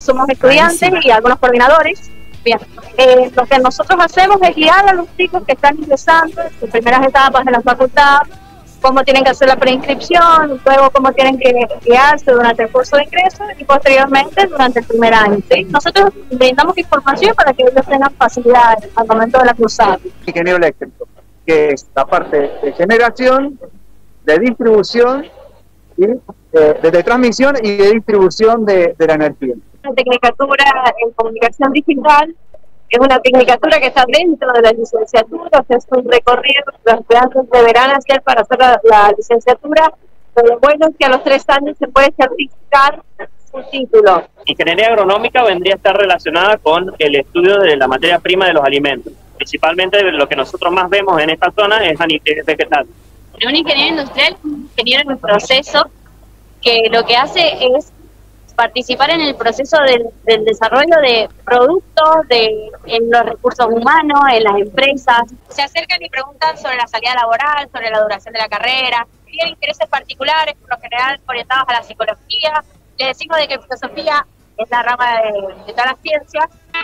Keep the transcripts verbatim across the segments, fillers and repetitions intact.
somos estudiantes y algunos coordinadores. Bien, eh, lo que nosotros hacemos es guiar a los chicos que están ingresando en sus primeras etapas de la facultad, cómo tienen que hacer la preinscripción, luego cómo tienen que guiarse durante el curso de ingreso y posteriormente durante el primer año, ¿sí? Nosotros brindamos información para que ellos tengan facilidades al momento de la cursada. Ingeniero eléctrico, que es la parte de generación, de distribución, y eh, de, de transmisión y de distribución de, de la energía. La tecnicatura en comunicación digital es una tecnicatura que está dentro de la licenciatura, o sea, es un recorrido que los estudiantes deberán hacer para hacer la, la licenciatura, pero lo bueno es que a los tres años se puede certificar su título. Ingeniería agronómica vendría a estar relacionada con el estudio de la materia prima de los alimentos. Principalmente lo que nosotros más vemos en esta zona es vegetal. Un ingeniero industrial es un ingeniero en un proceso que lo que hace es participar en el proceso del, del desarrollo de productos, de, en los recursos humanos, en las empresas. Se acercan y preguntan sobre la salida laboral, sobre la duración de la carrera, tienen intereses particulares, por lo general orientados a la psicología. Les decimos de que filosofía es la rama de, de todas las ciencias.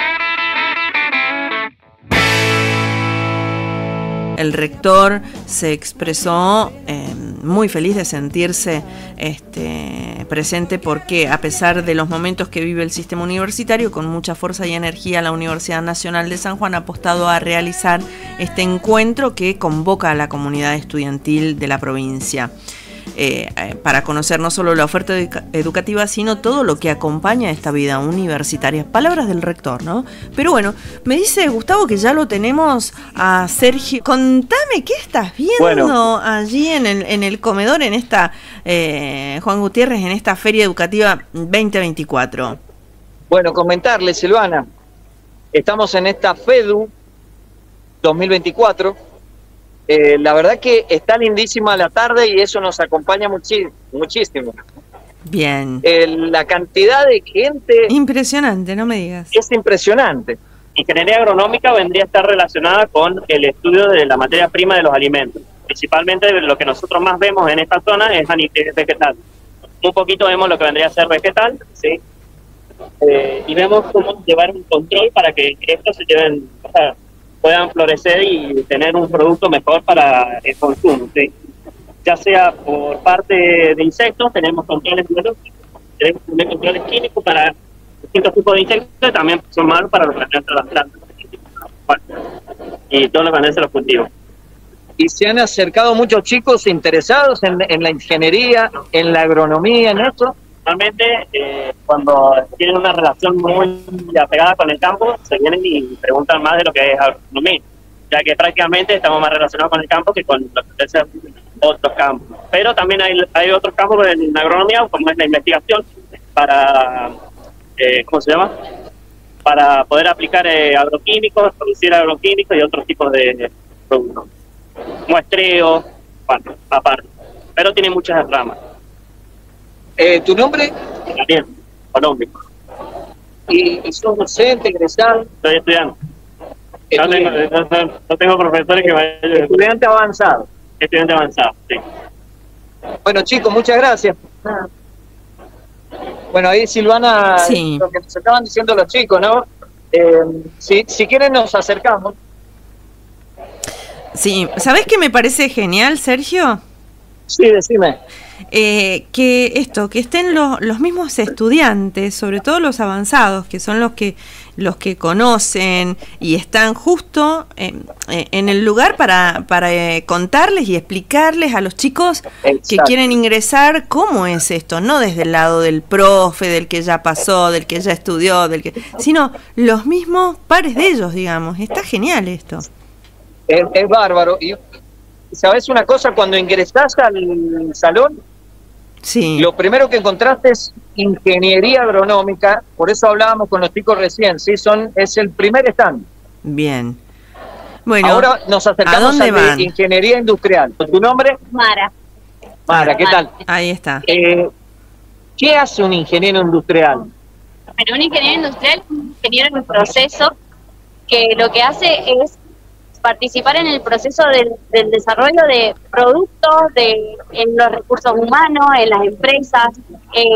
El rector se expresó eh, muy feliz de sentirse este, presente porque a pesar de los momentos que vive el sistema universitario, con mucha fuerza y energía la Universidad Nacional de San Juan ha apostado a realizar este encuentro que convoca a la comunidad estudiantil de la provincia. Eh, eh, para conocer no solo la oferta educa educativa, sino todo lo que acompaña esta vida universitaria. Palabras del rector, ¿no? Pero bueno, me dice Gustavo que ya lo tenemos a Sergio. Contame, ¿qué estás viendo bueno. allí en el, en el comedor, en esta, eh, Juan Gutiérrez, en esta Feria Educativa veinte veinticuatro? Bueno, comentarle, Silvana, estamos en esta FEDU dos mil veinticuatro. Eh, la verdad que está lindísima la tarde y eso nos acompaña muchi muchísimo. Bien. Eh, la cantidad de gente... Impresionante, no me digas. Es impresionante. Ingeniería agronómica vendría a estar relacionada con el estudio de la materia prima de los alimentos. Principalmente lo que nosotros más vemos en esta zona es vegetal. Un poquito vemos lo que vendría a ser vegetal, ¿sí? Eh, y vemos cómo llevar un control para que estos se lleven... O sea, puedan florecer y tener un producto mejor para el consumo, ¿sí? Ya sea por parte de insectos, tenemos controles biológicos, tenemos controles químicos para distintos tipos de insectos, también son malos para los que las plantas y todo lo que van a ser los cultivos. Y se han acercado muchos chicos interesados en, en la ingeniería, en la agronomía, en eso. Normalmente, eh, cuando tienen una relación muy apegada con el campo, se vienen y preguntan más de lo que es agronomía, ya que prácticamente estamos más relacionados con el campo que con los que son otros campos. Pero también hay, hay otros campos en agronomía, como es la investigación, para, eh, ¿cómo se llama? Para poder aplicar eh, agroquímicos, producir agroquímicos y otros tipos de productos. Muestreo, bueno, aparte. Pero tiene muchas ramas. Eh, ¿Tu nombre? Daniel, Colombia. ¿Y, y sos docente, egresado? Estoy estudiando. No tengo, no, no tengo profesores que vayan. Estudiante avanzado. Estudiante avanzado, sí. Bueno, chicos, muchas gracias. Bueno, ahí Silvana, sí. Lo que nos estaban diciendo los chicos, ¿no? Eh, si, si quieren nos acercamos. Sí, ¿sabés qué me parece genial, Sergio? Sí, decime. Eh, que esto, que estén los, los mismos estudiantes, sobre todo los avanzados, que son los que los que conocen y están justo eh, eh, en el lugar para, para eh, contarles y explicarles a los chicos Exacto. que quieren ingresar cómo es esto, no desde el lado del profe, del que ya pasó, del que ya estudió, del que, sino los mismos pares de ellos, digamos. Está genial esto. Es, es bárbaro. Y ¿sabes una cosa? Cuando ingresás al salón, sí. Lo primero que encontraste es ingeniería agronómica, por eso hablábamos con los chicos recién, ¿sí? Son, es el primer stand. Bien. Bueno, ahora nos acercamos a, a ingeniería industrial. ¿Tu nombre? Mara. Mara, ¿qué tal? Ahí está. Eh, ¿Qué hace un ingeniero industrial? Pero un ingeniero industrial es un ingeniero en un proceso que lo que hace es participar en el proceso del, del desarrollo de productos, de, en los recursos humanos, en las empresas, eh,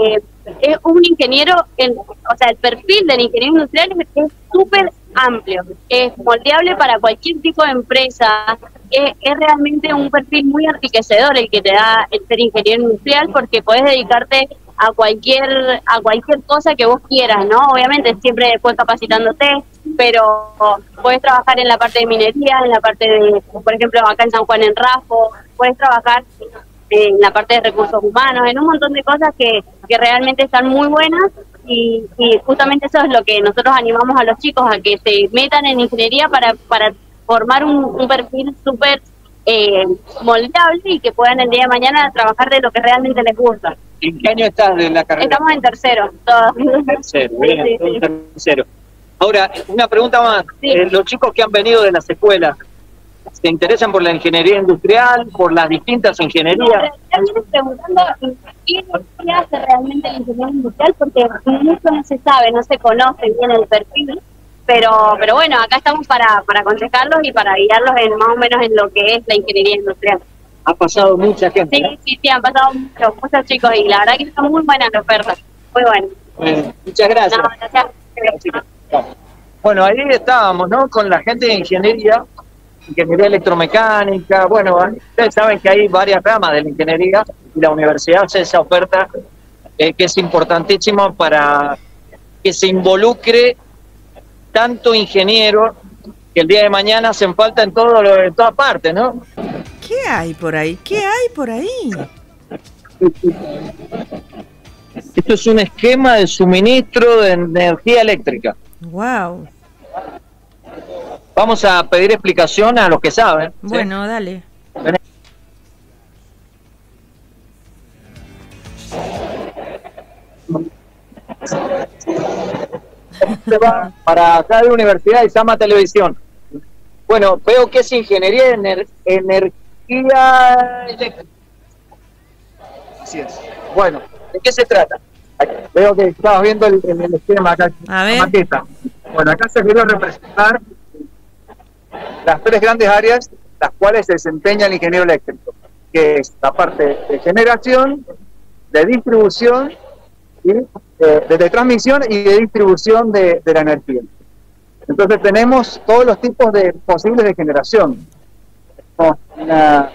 es un ingeniero, en, o sea, el perfil del ingeniero industrial es súper amplio, es moldeable para cualquier tipo de empresa, es, es realmente un perfil muy enriquecedor el que te da el ser ingeniero industrial, porque podés dedicarte a cualquier a cualquier cosa que vos quieras, ¿no? Obviamente siempre después capacitándote, pero podés trabajar en la parte de minería, en la parte de, por ejemplo, acá en San Juan en Rafo, podés trabajar en la parte de recursos humanos, en un montón de cosas que, que realmente están muy buenas y, y justamente eso es lo que nosotros animamos a los chicos, a que se metan en ingeniería para, para formar un, un perfil súper eh, moldeable y que puedan el día de mañana trabajar de lo que realmente les gusta. ¿En qué año estás de la carrera? Estamos en tercero, todos. Tercero, bien, Sí, sí, sí. tercero. Ahora, una pregunta más. Sí. Eh, los chicos que han venido de las escuelas, ¿se interesan por la ingeniería industrial, por las distintas ingenierías? Ya vienen preguntando qué qué hace realmente el ingeniero industrial, porque mucho no se sabe, no se conoce bien el perfil, pero pero bueno, acá estamos para, para aconsejarlos y para guiarlos en más o menos en lo que es la ingeniería industrial. Ha pasado mucha gente. Sí, ¿no? sí, sí, han pasado muchos, muchos chicos y la verdad que están muy buenas las ofertas, muy buenas. Bueno, muchas gracias. No, gracias. Bueno, ahí estábamos, ¿no? Con la gente de ingeniería, ingeniería electromecánica. Bueno, ustedes saben que hay varias ramas de la ingeniería y la universidad hace esa oferta eh, que es importantísima para que se involucre tanto ingeniero que el día de mañana hacen falta en, todo lo, en todas partes, ¿no? ¿Qué hay por ahí? ¿Qué hay por ahí? Esto es un esquema de suministro de energía eléctrica. Wow. Vamos a pedir explicación a los que saben. ¿sí? Bueno, dale. Para acá de Universidad de Sama Televisión. Bueno, veo que es ingeniería en ener energía eléctrica. Así es. Bueno, ¿de qué se trata? Aquí, veo que estabas viendo el, el, el esquema acá, A ver. la maqueta. Bueno, acá se quiere representar las tres grandes áreas las cuales se desempeña el ingeniero eléctrico, que es la parte de generación, de distribución, y, eh, de, de transmisión y de distribución de, de la energía. Entonces tenemos todos los tipos de posibles de generación. Una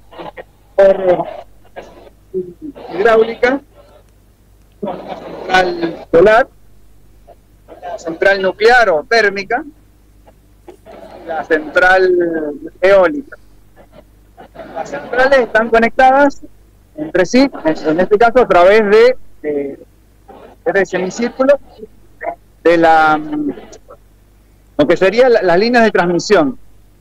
hidráulica, una central solar, la central nuclear o térmica, la central eólica. Las centrales están conectadas entre sí, en este caso a través de, de, de semicírculo de la lo que serían la, las líneas de transmisión.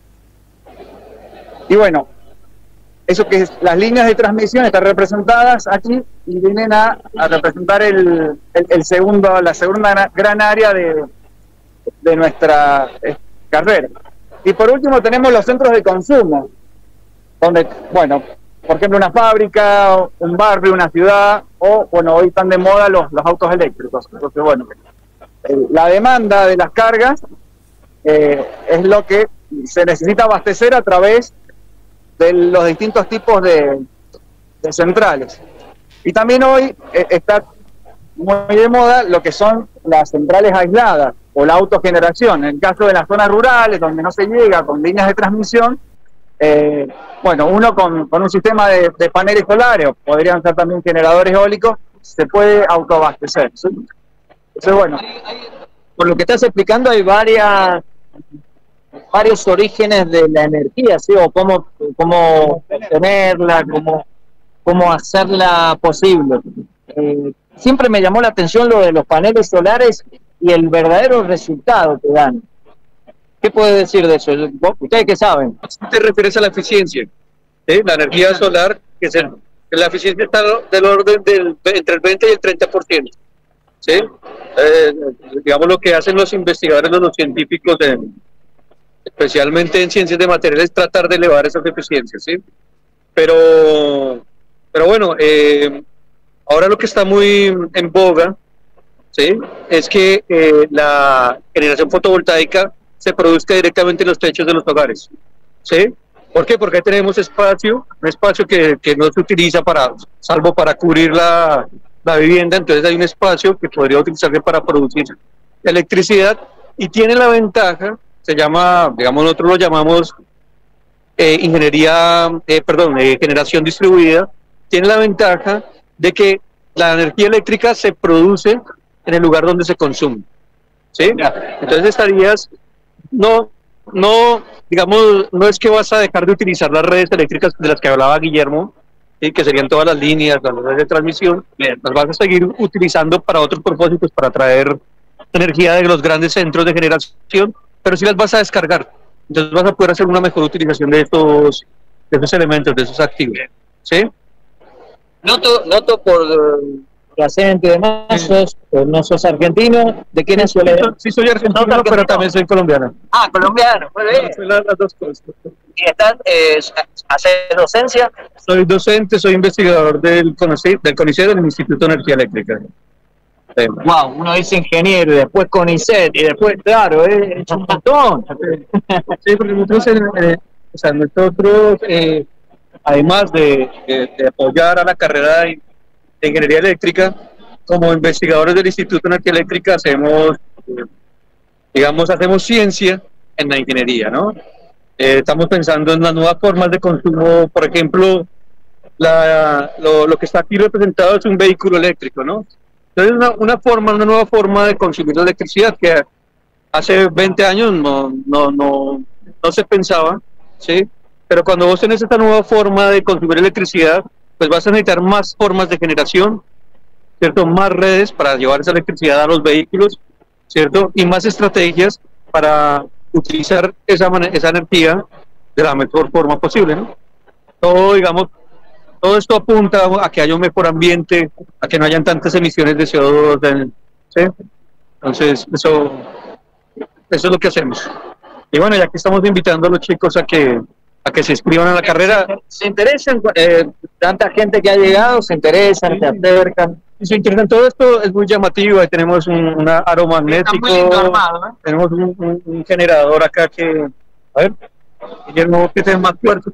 Y bueno, eso que es, las líneas de transmisión están representadas aquí y vienen a, a representar el, el, el segundo, la segunda gran área de, de nuestra eh, carrera. Y por último tenemos los centros de consumo, donde, bueno, por ejemplo una fábrica, un barrio, una ciudad, o bueno, hoy están de moda los, los autos eléctricos. Entonces, bueno, eh, la demanda de las cargas eh, es lo que se necesita abastecer a través de los distintos tipos de, de centrales. Y también hoy eh, está muy de moda lo que son las centrales aisladas o la autogeneración. En el caso de las zonas rurales, donde no se llega con líneas de transmisión, eh, bueno, uno con, con un sistema de, de paneles solares, o podrían ser también generadores eólicos, se puede autoabastecer. ¿sí? Entonces, bueno, por lo que estás explicando hay varias varios orígenes de la energía, ¿sí? O cómo, cómo obtenerla, cómo, cómo hacerla posible. Eh, siempre me llamó la atención lo de los paneles solares y el verdadero resultado que dan. ¿Qué puede decir de eso? ¿Ustedes qué saben? Te refieres a la eficiencia, ¿sí? La energía solar, que es el, la eficiencia está del orden del entre el veinte y el treinta por ciento, ¿sí? Eh, digamos lo que hacen los investigadores, los científicos, de, especialmente en ciencias de materiales, tratar de elevar esas eficiencias, ¿sí? Pero, pero bueno, eh, ahora lo que está muy en boga, ¿sí? Es que eh, la generación fotovoltaica se produzca directamente en los techos de los hogares, ¿sí? ¿Por qué? Porque ahí tenemos espacio, un espacio que, que no se utiliza para, salvo para cubrir la, la vivienda, entonces hay un espacio que podría utilizarse para producir electricidad y tiene la ventaja, se llama, digamos, nosotros lo llamamos eh, ingeniería, eh, perdón, eh, generación distribuida, tiene la ventaja de que la energía eléctrica se produce en el lugar donde se consume, ¿sí? Entonces estarías, no, no, digamos, no es que vas a dejar de utilizar las redes eléctricas de las que hablaba Guillermo, ¿sí? Que serían todas las líneas, las redes de transmisión, las vas a seguir utilizando para otros propósitos, para traer energía de los grandes centros de generación, pero sí las vas a descargar, entonces vas a poder hacer una mejor utilización de estos, de estos elementos, de esos activos, ¿sí? Noto, noto por eh, tu acento y demás, sos, eh, no sos argentino, ¿de quién suele? Sí, soy argentino, argentino, pero también soy colombiano. Ah, colombiano, muy bien. Soy las, las dos cosas. ¿Y estás, eh, haces docencia? Soy docente, soy investigador del CONICET, del CONICET, del Instituto de Energía Eléctrica. Sí. Wow, uno dice ingeniero y después CONICET y después, claro, es un montón. Sí, porque nosotros, eh, o sea, nosotros eh, además de, de, de apoyar a la carrera de, de Ingeniería Eléctrica, como investigadores del Instituto de Energía Eléctrica hacemos, eh, digamos, hacemos ciencia en la ingeniería, ¿no? Eh, estamos pensando en las nuevas formas de consumo, por ejemplo, la, lo, lo que está aquí representado es un vehículo eléctrico, ¿no? Entonces, una, una forma, una nueva forma de consumir la electricidad que hace veinte años no, no, no, no se pensaba, ¿sí? Pero cuando vos tenés esta nueva forma de consumir electricidad, pues vas a necesitar más formas de generación, ¿cierto? Más redes para llevar esa electricidad a los vehículos, ¿cierto? Y más estrategias para utilizar esa, esa energía de la mejor forma posible, ¿no? Todo, digamos, todo esto apunta a que haya un mejor ambiente, a que no hayan tantas emisiones de C O dos, ¿sí? Entonces, eso, eso es lo que hacemos. Y bueno, ya que estamos invitando a los chicos a que a que se inscriban a la carrera. ¿Se interesan? Eh, tanta gente que ha llegado, se interesan, se acercan. Y se interesan, todo esto es muy llamativo. Ahí tenemos un una aro magnético, armado, ¿eh? Tenemos un, un, un generador acá que, a ver, Guillermo, que es más fuerte.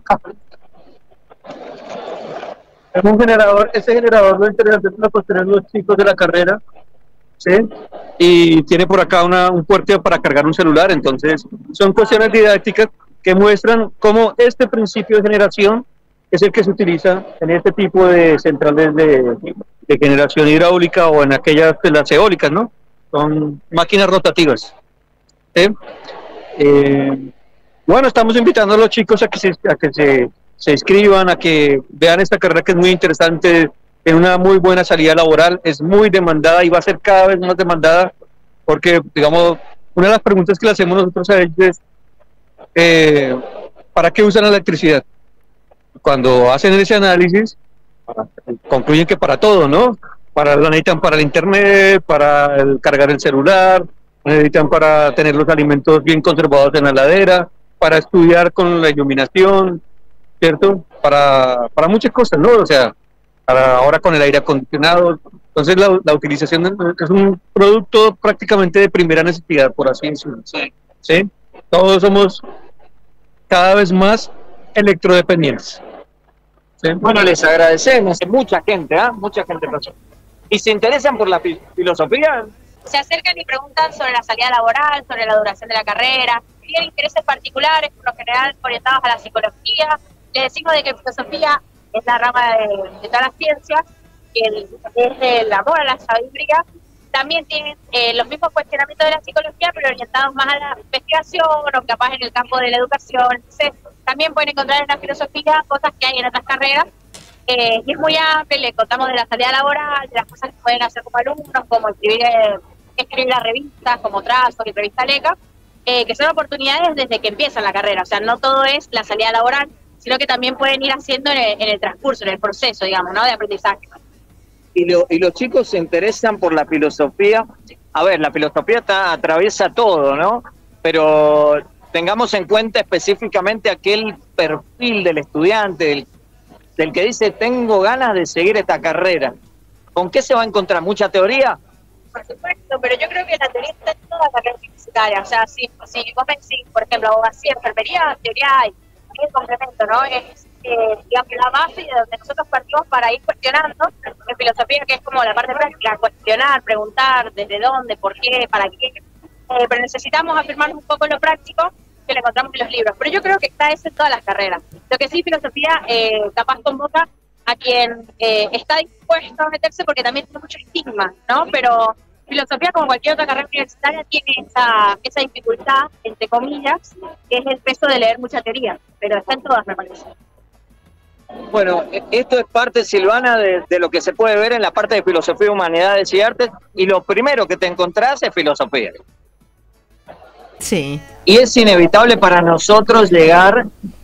Es un generador, ese generador lo interesante es lo que tienen los chicos de la carrera, ¿sí? Y tiene por acá una, un puerto para cargar un celular, entonces son cuestiones didácticas que muestran cómo este principio de generación es el que se utiliza en este tipo de centrales de, de generación hidráulica o en aquellas de las eólicas, ¿no? Son máquinas rotativas, ¿sí? Eh, bueno, estamos invitando a los chicos a que se, a que se, se inscriban, a que vean esta carrera que es muy interesante, tiene una muy buena salida laboral, es muy demandada y va a ser cada vez más demandada porque, digamos, una de las preguntas que le hacemos nosotros a ellos es Eh, ¿para qué usan la electricidad? Cuando hacen ese análisis, concluyen que para todo, ¿no? Para, la necesitan para el internet, para el, cargar el celular, necesitan para tener los alimentos bien conservados en la heladera, para estudiar con la iluminación, ¿cierto? Para, para muchas cosas, ¿no? O sea, para ahora con el aire acondicionado. Entonces la, la utilización de, es un producto prácticamente de primera necesidad, por así decirlo. Sí. ¿Sí? Todos somos cada vez más electrodependientes. ¿Sí? Bueno, les agradecemos. Mucha gente, ¿eh? Mucha gente pasó. ¿Y se interesan por la fi filosofía? Se acercan y preguntan sobre la salida laboral, sobre la duración de la carrera, tienen intereses particulares, por lo general orientados a la psicología. Les decimos de que filosofía es la rama de, de todas las ciencias, que el, es el amor a la sabiduría. También tienen eh, los mismos cuestionamientos de la psicología, pero orientados más a la investigación o capaz en el campo de la educación. Entonces, también pueden encontrar en la filosofía cosas que hay en otras carreras. Eh, y es muy amplio, le contamos de la salida laboral, de las cosas que pueden hacer como alumnos, como escribir, eh, escribir las revistas, como Trazo y Revista Leca, eh, que son oportunidades desde que empiezan la carrera. O sea, no todo es la salida laboral, sino que también pueden ir haciendo en el, en el transcurso, en el proceso, digamos, ¿no? De aprendizaje. Y, lo, y los chicos se interesan por la filosofía. A ver, la filosofía está, atraviesa todo, ¿no? Pero tengamos en cuenta específicamente aquel perfil del estudiante, del, del que dice, tengo ganas de seguir esta carrera. ¿Con qué se va a encontrar? ¿Mucha teoría? Por supuesto, pero yo creo que la teoría está en toda la carrera universitaria. O sea, si, si vos me decís, por ejemplo, abogacía, enfermería, teoría hay. Es el complemento, ¿no? Es, eh, digamos, la base de donde nosotros partimos para ir cuestionando. En filosofía, que es como la parte práctica, cuestionar, preguntar desde dónde, por qué, para qué. Eh, pero necesitamos afirmar un poco lo práctico que le encontramos en los libros. Pero yo creo que está eso en todas las carreras. Lo que sí, filosofía eh, capaz convoca a quien eh, está dispuesto a meterse, porque también tiene mucho estigma, ¿no? Pero filosofía, como cualquier otra carrera universitaria, tiene esa, esa dificultad, entre comillas, que es el peso de leer mucha teoría. Pero está en todas, me parece. Bueno, esto es parte, Silvana, de, de lo que se puede ver en la parte de filosofía, humanidades y artes, y lo primero que te encontrás es filosofía. Sí. Y es inevitable para nosotros llegar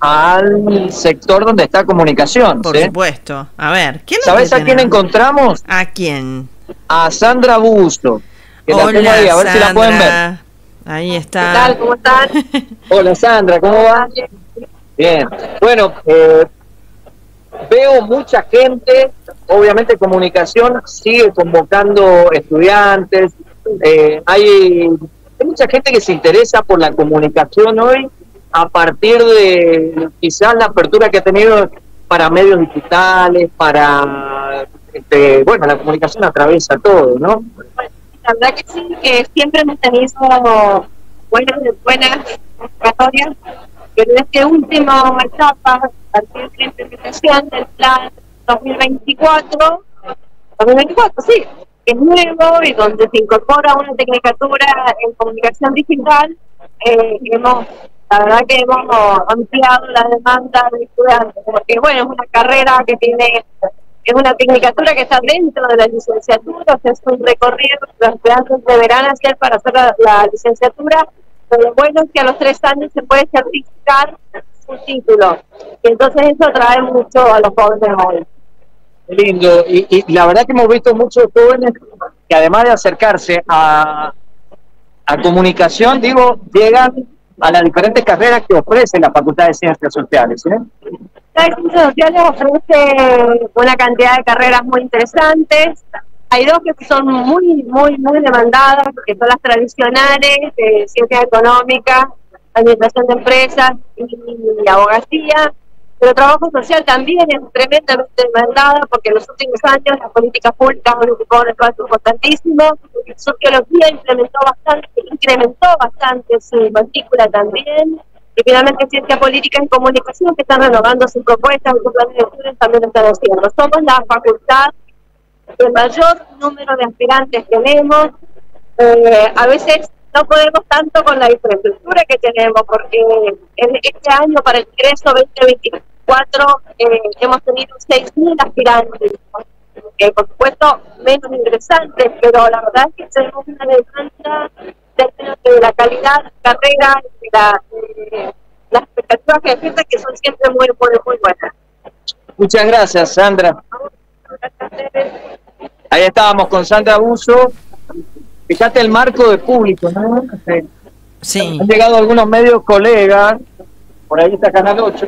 al sector donde está comunicación. Por ¿sí? supuesto. A ver, ¿quién ¿sabes a quién encontramos? ¿A quién? A Sandra Busto. Que Hola, la tengo ahí, a ver Sandra. si la pueden ver. Ahí está. ¿Qué tal? ¿Cómo están? Hola Sandra, ¿cómo va? Bien. Bueno, eh, veo mucha gente, obviamente comunicación sigue convocando estudiantes, eh, hay, hay mucha gente que se interesa por la comunicación hoy a partir de quizás la apertura que ha tenido para medios digitales, para, este, bueno, la comunicación atraviesa todo, ¿no? La verdad que sí, que siempre hemos tenido buenas, buenas convocatorias, pero en esta última etapa, a partir de la implementación del plan dos mil veinticuatro, dos mil veinticuatro, sí, que es nuevo y donde se incorpora una tecnicatura en comunicación digital, eh, hemos, la verdad que hemos ampliado la demanda de estudiantes, porque bueno, es una carrera que tiene, es una tecnicatura que está dentro de la licenciatura, o sea, es un recorrido que los estudiantes deberán hacer para hacer la, la licenciatura, pero lo bueno es que a los tres años se puede certificar su título, y entonces eso atrae mucho a los jóvenes hoy. Qué lindo, y, y la verdad que hemos visto muchos jóvenes que además de acercarse a, a comunicación, digo, llegan a las diferentes carreras que ofrece la Facultad de Ciencias Sociales. ¿eh? La de Ciencias Sociales ofrece una cantidad de carreras muy interesantes. Hay dos que son muy, muy, muy demandadas, que son las tradicionales, de ciencia económica, administración de empresas y abogacía. Pero trabajo social también es tremendamente demandada, porque en los últimos años las políticas públicas han ocupado un espacio importantísimo. Sociología implementó bastante, incrementó bastante su matrícula también. Y finalmente ciencia política y comunicación, que están renovando sus propuestas, sus planes de estudios también lo están haciendo. Somos la facultad de mayor número de aspirantes tenemos. Eh, a veces no podemos tanto con la infraestructura que tenemos, porque en este año para el ingreso veinte veinticuatro eh, hemos tenido seis mil aspirantes, eh, por supuesto menos ingresantes, pero la verdad es que tenemos una demanda de la calidad de carrera, de la, de las expectativas que existen, que son siempre muy, muy, muy buenas. Muchas gracias, Sandra. Ahí estábamos con Sandra Busto. Fíjate el marco de público, ¿no? Sí. Han llegado algunos medios colegas, por ahí está Canal ocho.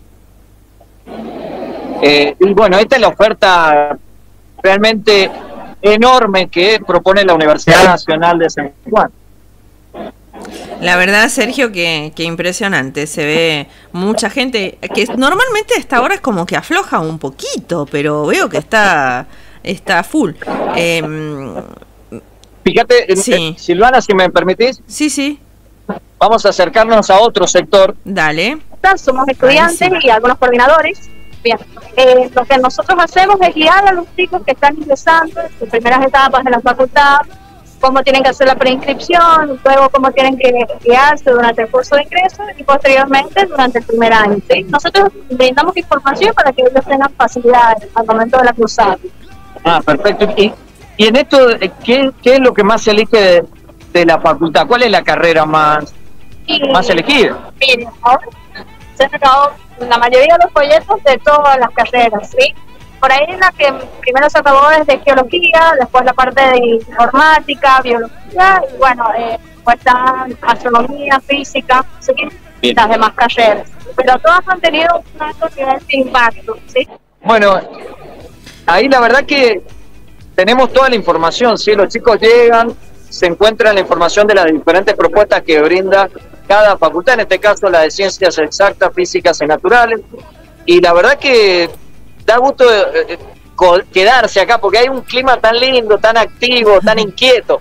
Eh, y bueno, esta es la oferta realmente enorme que propone la Universidad Nacional de San Juan. La verdad, Sergio, que, que impresionante. Se ve mucha gente que normalmente a esta hora es como que afloja un poquito, pero veo que está, está full. Eh, Fíjate, sí. eh, Silvana, si me permitís. Sí, sí. Vamos a acercarnos a otro sector. Dale. Somos estudiantes Ay, sí. y algunos coordinadores. Bien, eh, lo que nosotros hacemos es guiar a los chicos que están ingresando en sus primeras etapas de la facultad, cómo tienen que hacer la preinscripción, luego cómo tienen que guiarse durante el curso de ingreso y posteriormente durante el primer año. ¿sí? Nosotros brindamos información para que ellos tengan facilidad al momento de la cruzada. Ah, perfecto. Y, y en esto, ¿qué, ¿qué es lo que más se elige de, de la facultad? ¿Cuál es la carrera más, Y, más elegida? Miren, ahora se han sacado la mayoría de los folletos de todas las carreras, ¿sí? Por ahí la que primero se acabó es de geología, después la parte de informática, biología, y bueno, eh, pues están astronomía, física, ¿sí? Y las demás carreras. Pero todas han tenido un alto nivel de impacto, ¿sí? Bueno, ahí la verdad que tenemos toda la información, ¿sí? Los chicos llegan, se encuentran la información de las diferentes propuestas que brinda cada facultad, en este caso la de Ciencias Exactas, Físicas y Naturales. y la verdad que da gusto eh, quedarse acá porque hay un clima tan lindo, tan activo, tan inquieto.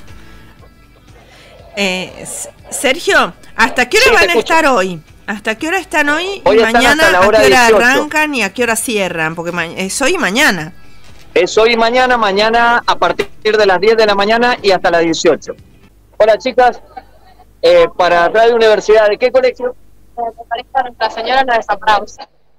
Eh, Sergio, ¿hasta qué hora Sí, van te a escucho. estar hoy? ¿Hasta qué hora están hoy? Hoy y están mañana hasta la a hora qué hora dieciocho. arrancan y a qué hora cierran, porque ma- es hoy y mañana. Es hoy y mañana, mañana a partir de las diez de la mañana y hasta las dieciocho. Hola chicas, eh, para Radio Universidad, ¿de qué colegio? Me parece a Nuestra Señora la de San Brauce.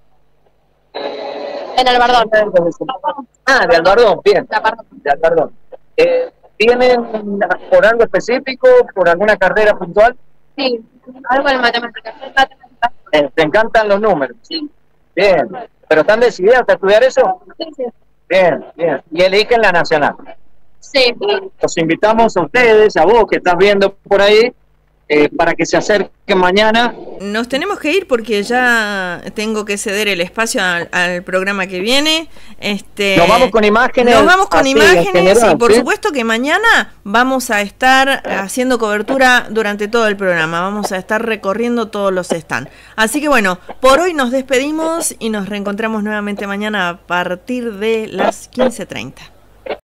En el Bardón. Ah, de Albardón, bien, La parte. de Albardón. Eh, ¿Tienen por algo específico, por alguna carrera puntual? Sí, algo en matemáticas. Matemáticas. Eh, ¿Te encantan los números? Sí, Bien, ¿pero están decididas a estudiar eso? sí, sí. Bien, bien. Y eligen la nacional. Sí, Los invitamos a ustedes, a vos que estás viendo por ahí, eh, para que se acerquen mañana. Nos tenemos que ir porque ya tengo que ceder el espacio al, al programa que viene. Este, Nos vamos con imágenes. Nos vamos con así, en imágenes general, y por ¿sí? supuesto que mañana vamos a estar haciendo cobertura durante todo el programa. Vamos a estar recorriendo todos los stands. Así que bueno, por hoy nos despedimos y nos reencontramos nuevamente mañana a partir de las quince treinta.